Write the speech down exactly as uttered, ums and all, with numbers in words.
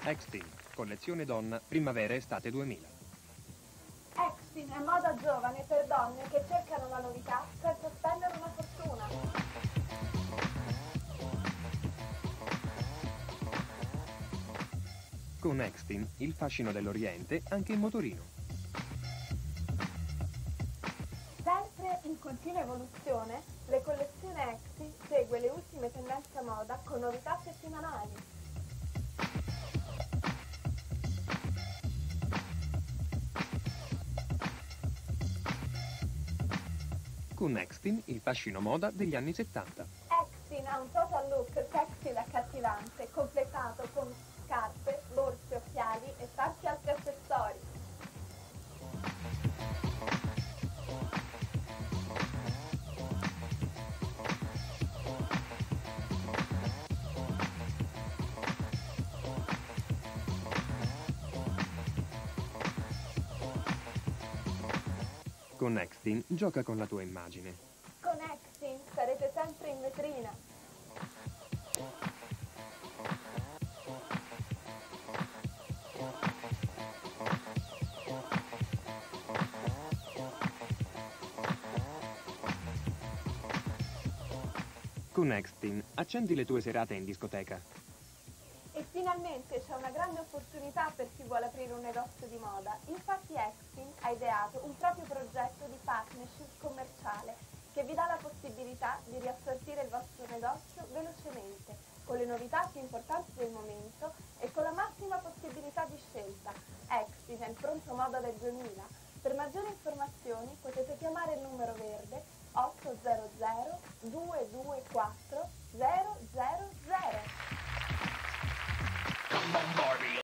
Extin, collezione donna, primavera-estate duemila. Extin è moda giovane per donne che cercano la novità senza spendere una fortuna. Con Extin, il fascino dell'Oriente anche in motorino. Sempre in continua evoluzione, le collezioni Extin segue le ultime tendenze a moda con novità settimanali. Con Extin, il fascino moda degli anni settanta. Extin ha un total look sexy ed accattivante, completato con scarpe, borse, occhiali e tanti altri accessori. Con Extin, gioca con la tua immagine. Con Extin sarete sempre in vetrina. Con Extin, accendi le tue serate in discoteca. E finalmente c'è una grande opportunità per chi vuole aprire un negozio di moda. Infatti Extin ha ideato un proprio progetto di partnership commerciale che vi dà la possibilità di riassortire il vostro negozio velocemente, con le novità più importanti del momento e con la massima possibilità di scelta. Extin è il pronto moda del duemila. Per maggiori informazioni potete chiamare il numero verde otto zero zero due due quattro zero zero zero. Come on board.